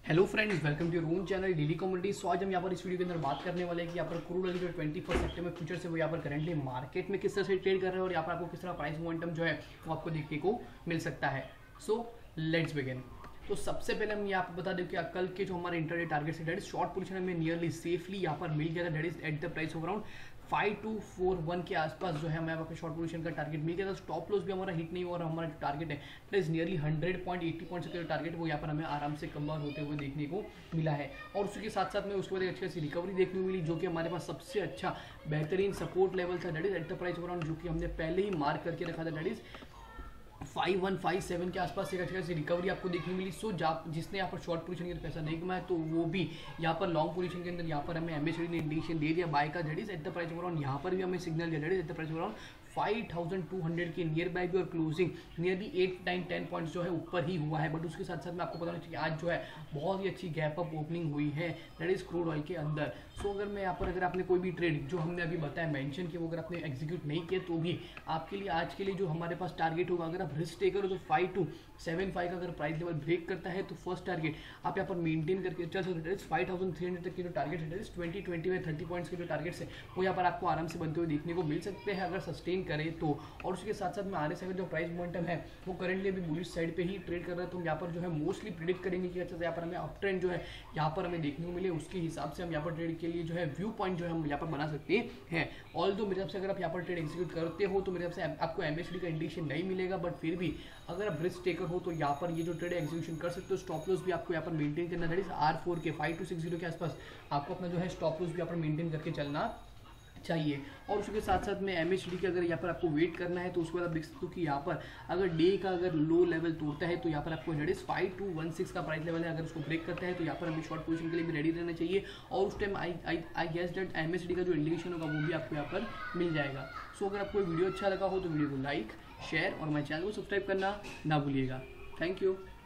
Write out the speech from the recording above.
Hello friends, welcome to room channel daily community. So आज हम यहाँ पर इस वीडियो के अंदर बात करने वाले हैं कि यहाँ पर क्रूड ऑयल जो 21 सितंबर फ्यूचर से वो यहाँ पर करंटली मार्केट में किस तरह से ट्रेड कर रहे हैं और यहाँ पर आपको किस तरह प्राइस मोमेंटम जो है वो आपको देखने को मिल सकता है। So let's begin. तो सबसे पहले हम यहाँ पर बता दें कि कल के जो हमारे इंटरडे टारगेट से डेट इज शॉर्ट पोजीशन हमें नियरली सेफली यहाँ पर मिल गया था। That is at the price of around 5241 के आसपास जो है हमें यहाँ पर शॉर्ट पोजीशन का टारगेट मिल गया था। स्टॉप लॉस भी हमारा हिट नहीं हुआ और हमारा जो टारगेट है दैट इज नियरली 100.80 पॉइंट्स का टारगेट वो यहाँ पर हमें आराम से कवर होते हुए देखने को मिला है। और उसके साथ साथ में उसके बाद एक अच्छी खासी रिकवरी देखने को मिली जो कि हमारे पास सबसे अच्छा बेहतरीन सपोर्ट लेवल था। That is at the price of around जो कि हमने पहले ही मार्क करके रखा था। दैट इज 5157 के आसपास एक अच्छी खासी रिकवरी आपको देखने मिली। सो जिसने यहाँ पर शॉर्ट पोजीशन के अंदर पैसा नहीं कमाया तो वो भी यहाँ पर लॉन्ग पोजीशन के अंदर यहाँ पर हमें एमएसडी ने इंडिकेशन दे दिया बाय का। That is at the price around यहाँ पर भी हमें सिग्नल दिया। That is at the price around 5200 के नियर बाय भी और क्लोजिंग नियरली 8-9-10 पॉइंट्स जो है ऊपर ही हुआ है। बट उसके साथ साथ में आपको पता चाहिए आज जो है बहुत ही अच्छी गैप अप ओपनिंग हुई है दैट इज क्रूड ऑयल के अंदर। सो अगर मैं यहाँ पर अगर आपने कोई भी ट्रेड जो हमने अभी बताया मेंशन किया वो अगर आपने एग्जीक्यूट नहीं किया तो भी आपके लिए आज के लिए जो हमारे पास टारगेट होगा, अगर आप रिस्क टेकर हो तो 5275 का अगर प्राइस लेवल ब्रेक करता है तो फर्स्ट टारगेट आप यहाँ पर मेंटेन करके चल सकते हैं। 5300 तक के जो टारगेट है 20-30 पॉइंट्स के जो टारगेट्स है वो यहाँ पर आपको आराम से बनते हुए देखने को मिल सकते हैं अगर सस्टेन करें तो। और उसके साथ साथ में RSI का जो प्राइस मोमेंटम है वो करंटली अभी बुलिश साइड पे ही ट्रेड कर रहा है। तो यहाँ पर जो है मोस्टली प्रिडिक्ट करेंगे कि अच्छा यहाँ पर हमें अप ट्रेंड जो है यहाँ पर हमें देखने को मिले, उसके हिसाब से हम यहाँ पर ट्रेड के लिए जो है व्यू पॉइंट जो है हम यहाँ पर बना सकते हैं। ऑल्दो मेरे हिसाब से अगर आप यहाँ पर ट्रेड एग्जीक्यूट करते हो तो मेरे हिसाब से आपको MACD का इंडिकेशन नहीं मिलेगा, बट फिर भी अगर आप रिस्क टेकर हो तो यहाँ पर ये जो ट्रेड एग्जीक्यूशन कर सकते हो। स्टॉप लॉस भी आपको यहाँ पर मेंटेन करना, दैट इज R4 के 5260 के आसपास आपको अपना जो है स्टॉप लॉस भी यहाँ पर मेंटेन करके चलना चाहिए। और उसके साथ साथ में MACD के अगर यहाँ पर आपको वेट करना है तो उसके बाद आप देख सकते हो कि यहाँ पर अगर डे का अगर लो लेवल तोड़ता है तो यहाँ पर आपको डेट इज 5216 का प्राइस लेवल है। अगर उसको ब्रेक करता है तो यहाँ पर हमें शॉर्ट पोजीशन के लिए भी रेडी रहना चाहिए। और उस time I guess that MACD का जो इंडिकेशन होगा वो भी आपको यहाँ पर मिल जाएगा। सो अगर आपको वीडियो अच्छा लगा हो तो वीडियो को लाइक शेयर और हमारे चैनल को सब्सक्राइब करना ना भूलिएगा। Thank you.